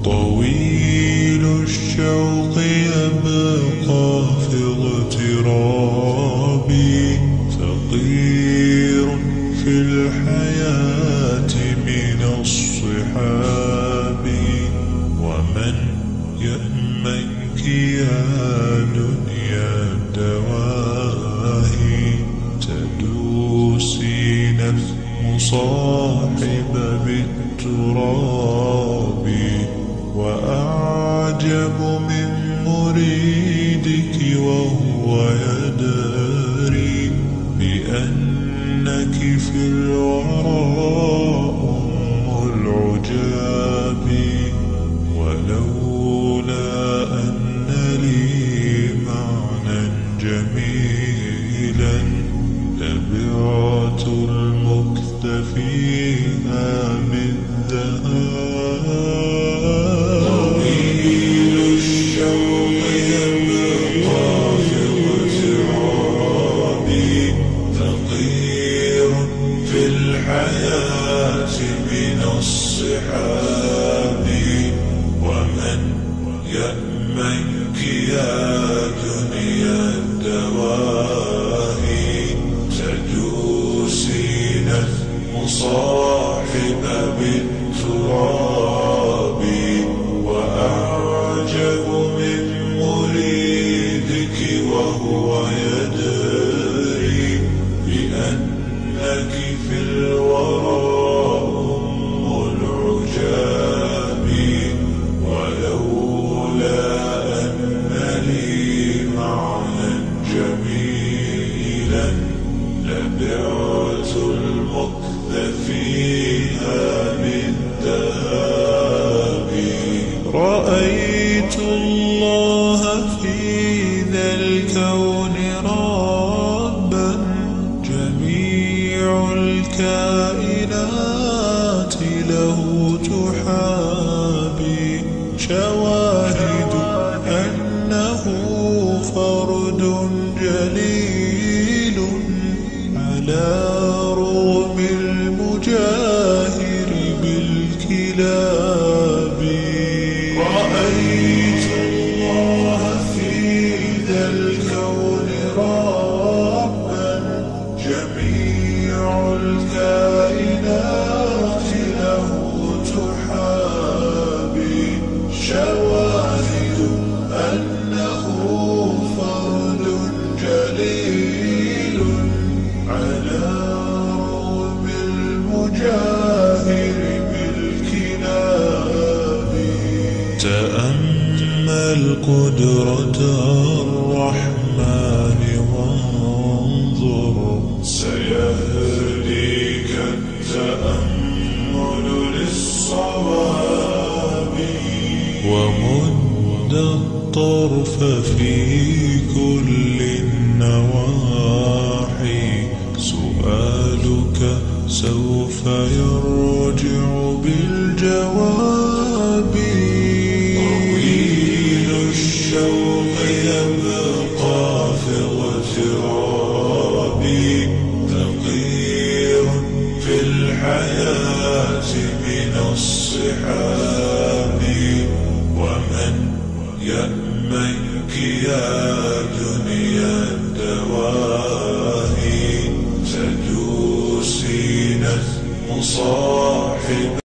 طويل الشوق يبقى في اغترابي، فقير في الحياة من الصحاب. ومن يأمنك يا دنيا الدواهي، تدوسين مصاحب بالتراب. وأعجب من مريدك وهو يدري بأنك في الوراء أم العجاب. ولولا أن لي معنى جميلا لبعت المكث فيها بالذهاب. طويل الشوق يبقى في اغترابي، فقير في الحياة من الصحاب. ومن يأمنك يا دنيا الدواهي، تدوسين المصاحب بالتراب. وأعجب من مريدك وهو يدري بأنك في الوراء أم العجاب. ولولا أن لي معنى جميلا لبعت المكث فيها بالذهاب. رأيت الله في ذا الكون ربا، جميع الكائنات له تحابي. شواهد أنه فرد جليل على رغم المجاهر بالكلاب. رأيت الله في ذا الكون ربا، جميع الكائنات له تحابي. شواهد أنه فرد جليل على رغم المجاهر بالكلاب. تأمل قدرة الرحمن وانظر، سيهديك التأمل للصواب. ومد الطرف في كل النواحي، سؤالك سوف يرجع بالجواب. طويل الشوق يبقى في اغترابي، فقير في الحياة من الصحاب. ومن يأمنك يا دنيا الدواهي، تدوسين مصاحب